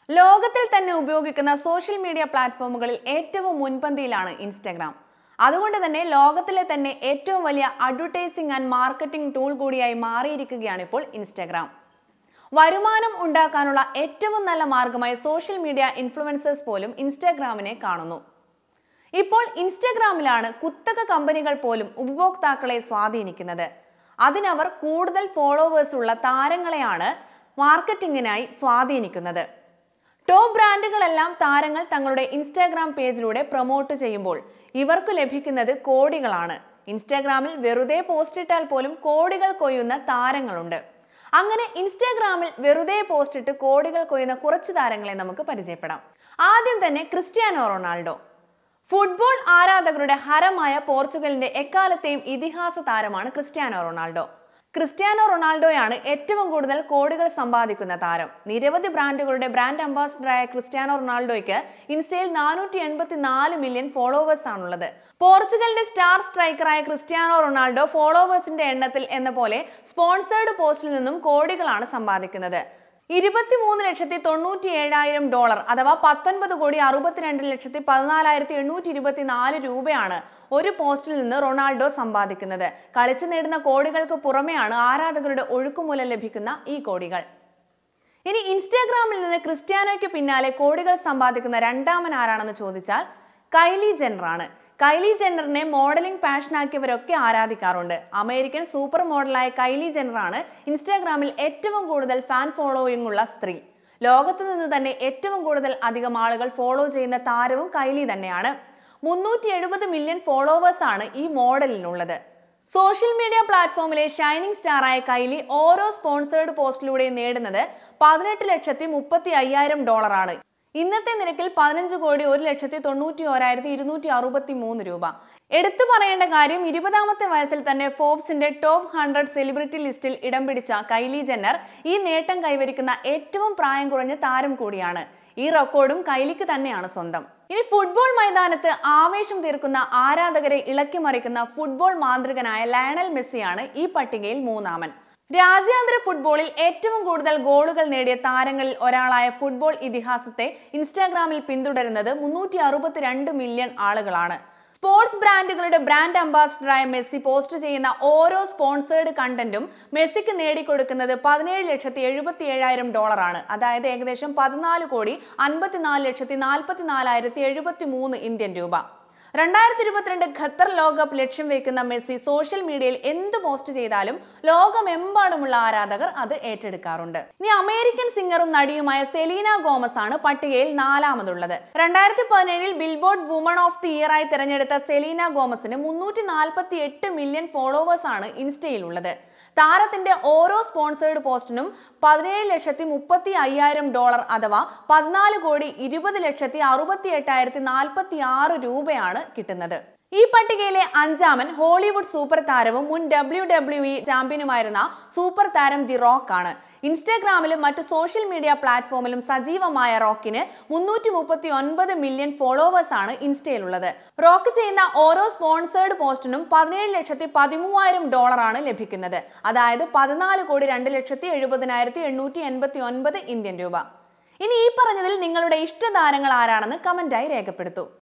ലോകത്തിൽ തന്നെ ഉപയോഗിക്കുന്ന സോഷ്യൽ മീഡിയ പ്ലാറ്റ്ഫോമുകളിൽ ഏറ്റവും മുൻപന്തിയിലാണ് ഇൻസ്റ്റാഗ്രാം. അതുകൊണ്ട് തന്നെ ലോകത്തിലെ തന്നെ ഏറ്റവും വലിയ അഡ്വർടൈസിംഗ് ആൻഡ് മാർക്കറ്റിംഗ് ടൂൾ കൂടിയായി മാറിയിരിക്കുകയാണ് ഇപ്പോൾ ഇൻസ്റ്റാഗ്രാം. വരുമാനം ഉണ്ടാക്കാനുള്ള ഏറ്റവും നല്ല മാർഗമായി സോഷ്യൽ മീഡിയ ഇൻഫ്ലുവൻസേഴ്സ് പോലും ഇൻസ്റ്റാഗ്രാമിനെ കാണുന്നു. ഇപ്പോൾ ഇൻസ്റ്റാഗ്രാമിലാണ് കുത്തക കമ്പനികൾ പോലും ഉപഭോക്താക്കളെ സ്വാധീനിക്കുന്നത്. അതിനവർ കൂടുതൽ ഫോളോവേഴ്സ് ഉള്ള താരങ്ങളെയാണ് മാർക്കറ്റിംഗിനായി സ്വാധീനിക്കുന്നത്. ടോപ്പ് ബ്രാൻഡുകളെല്ലാം താരങ്ങൾ തങ്ങളുടെ ഇൻസ്റ്റാഗ്രാം പേജിലൂടെ പ്രൊമോട്ട് ചെയ്യുമ്പോൾ ഇവർക്ക് ലഭിക്കുന്നത് കോടികളാണ്. ഇൻസ്റ്റാഗ്രാമിൽ വെറുതെ പോസ്റ്റ് ഇട്ടാൽ പോലും കോടികൾ കൊയ്യുന്ന താരങ്ങളുണ്ട്. അങ്ങനെ ഇൻസ്റ്റാഗ്രാമിൽ വെറുതെ പോസ്റ്റ് ഇട്ട് കോടികൾ കൊയ്യുന്ന കുറച്ച് താരങ്ങളെ നമുക്ക് പരിചയപ്പെടാം. ആദ്യം തന്നെ ക്രിസ്ത്യാനോ റൊണാൾഡോ. ഫുട്ബോൾ ആരാധകരുടെ ഹരമായ പോർച്ചുഗലിന്റെ എക്കാലത്തെയും ഇതിഹാസ താരമാണ് ക്രിസ്ത്യാനോ റൊണാൾഡോ. ക്രിസ്ത്യാനോ റൊണാൾഡോയാണ് ഏറ്റവും കൂടുതൽ കോടികൾ സമ്പാദിക്കുന്ന താരം. നിരവധി ബ്രാൻഡുകളുടെ ബ്രാൻഡ് അംബാസിഡറായ ക്രിസ്ത്യാനോ റൊണാൾഡോയ്ക്ക് ഇൻസ്റ്റയിൽ 484 മില്യൺ ഫോളോവേഴ്സ് ആണുള്ളത്. പോർച്ചുഗലിന്റെ സ്റ്റാർ സ്ട്രൈക്കറായ ക്രിസ്ത്യാനോ റൊണാൾഡോ ഫോളോവേഴ്സിന്റെ എണ്ണത്തിൽ എന്ന പോലെ സ്പോൺസേർഡ് പോസ്റ്റിൽ നിന്നും കോടികളാണ് സമ്പാദിക്കുന്നത്. $23,97,000 അഥവാ 19,62,14,824 രൂപയാണ് ഒരു പോസ്റ്റിൽ നിന്ന് റൊണാൾഡോ സമ്പാദിക്കുന്നത്. കളിച്ചു നേടുന്ന കോടികൾക്ക് പുറമെയാണ് ആരാധകരുടെ ഒഴുക്കുമൂലം ലഭിക്കുന്ന ഈ കോടികൾ. ഇനി ഇൻസ്റ്റാഗ്രാമിൽ നിന്ന് ക്രിസ്ത്യാനോയ്ക്ക് പിന്നാലെ കോടികൾ സമ്പാദിക്കുന്ന രണ്ടാമൻ ആരാണെന്ന് ചോദിച്ചാൽ കൈലി ജെന്നറാണ്. കൈലി ജെന്നറിനെ മോഡലിംഗ് പാഷനാക്കിയവരൊക്കെ ആരാധിക്കാറുണ്ട്. അമേരിക്കൻ സൂപ്പർ മോഡലായ കൈലി ജെന്നറാണ് ഇൻസ്റ്റാഗ്രാമിൽ ഏറ്റവും കൂടുതൽ ഫാൻ ഫോളോയിങ് ഉള്ള സ്ത്രീ. ലോകത്ത് നിന്ന് തന്നെ ഏറ്റവും കൂടുതൽ അധികം ആളുകൾ ഫോളോ ചെയ്യുന്ന താരവും കൈലി തന്നെയാണ്. 370 മില്യൺ ഫോളോവേഴ്സ് ആണ് ഈ മോഡലിനുള്ളത്. സോഷ്യൽ മീഡിയ പ്ലാറ്റ്ഫോമിലെ ഷൈനിങ് സ്റ്റാറായ കൈലി ഓരോ സ്പോൺസേർഡ് പോസ്റ്റിലൂടെ നേടുന്നത് $18,30,500 ആണ്. ഇന്നത്തെ നിരക്കിൽ 15,01,91,263 രൂപ. എടുത്തു പറയേണ്ട കാര്യം, 20ാമത്തെ വയസ്സിൽ തന്നെ ഫോബ്സിന്റെ ടോപ്പ് 100 സെലിബ്രിറ്റി ലിസ്റ്റിൽ ഇടം പിടിച്ച കൈലി ജെന്നർ ഈ നേട്ടം കൈവരിക്കുന്ന ഏറ്റവും പ്രായം കുറഞ്ഞ താരം കൂടിയാണ്. ഈ റെക്കോർഡും കൈലിക്ക് തന്നെയാണ് സ്വന്തം. ഇനി ഫുട്ബോൾ മൈതാനത്ത് ആവേശം തീർക്കുന്ന ആരാധകരെ ഇളക്കിമറിക്കുന്ന ഫുട്ബോൾ മാന്ത്രികനായ ലയണൽ മെസ്സിയാണ് ഈ പട്ടികയിൽ മൂന്നാമൻ. രാജ്യാന്തര ഫുട്ബോളിൽ ഏറ്റവും കൂടുതൽ ഗോളുകൾ നേടിയ താരങ്ങളിൽ ഒരാളായ ഫുട്ബോൾ ഇതിഹാസത്തെ ഇൻസ്റ്റാഗ്രാമിൽ പിന്തുടരുന്നത് 362 മില്യൺ ആളുകളാണ്. സ്പോർട്സ് ബ്രാൻഡുകളുടെ ബ്രാൻഡ് അംബാസിഡറായ മെസ്സി പോസ്റ്റ് ചെയ്യുന്ന ഓരോ സ്പോൺസേർഡ് കണ്ടന്റും മെസ്സിക്ക് നേടിക്കൊടുക്കുന്നത് $17,77,000 ആണ്. അതായത് ഏകദേശം 14,54,44,073 ഇന്ത്യൻ രൂപ. 2022 ഖത്തർ ലോകകപ്പ് ലക്ഷ്യം വെക്കുന്ന മെസ്സി സോഷ്യൽ മീഡിയയിൽ എന്ത് പോസ്റ്റ് ചെയ്താലും ലോകമെമ്പാടുമുള്ള ആരാധകർ അത് ഏറ്റെടുക്കാറുണ്ട്. ഇനി അമേരിക്കൻ സിംഗറും നടിയുമായ സെലീന ഗോമസ് ആണ് പട്ടികയിൽ നാലാമതുള്ളത്. 2017 Billboard woman of the year ആയി തിരഞ്ഞെടുത്ത സെലീന ഗോമസിന് 348 മില്യൺ ഫോളോവേഴ്സ് ആണ് ഇൻസ്റ്റയിലുള്ളത്. താരത്തിന്റെ ഓരോ സ്പോൺസേർഡ് പോസ്റ്റിനും $17,30,500 അഥവാ 14,20,68,46 രൂപയാണ് കിട്ടുന്നത്. ഈ പട്ടികയിലെ അഞ്ചാമൻ ഹോളിവുഡ് സൂപ്പർ താരവും മുൻ WWE ചാമ്പ്യനുമായിരുന്ന സൂപ്പർ താരം ദി റോക്ക് ആണ്. ഇൻസ്റ്റാഗ്രാമിലും മറ്റ് സോഷ്യൽ മീഡിയ പ്ലാറ്റ്ഫോമിലും സജീവമായ റോക്കിന് 339 മില്യൺ ഫോളോവേഴ്സ് ആണ് ഇൻസ്റ്റയിലുള്ളത്. റോക്ക് ചെയ്യുന്ന ഓരോ സ്പോൺസേർഡ് പോസ്റ്റിനും $17,13,000 ആണ് ലഭിക്കുന്നത്. അതായത് 14,02,70,889 ഇന്ത്യൻ രൂപ. ഇനി ഈ പറഞ്ഞതിൽ നിങ്ങളുടെ ഇഷ്ടതാരങ്ങൾ ആരാണെന്ന് കമന്റായി രേഖപ്പെടുത്തൂ.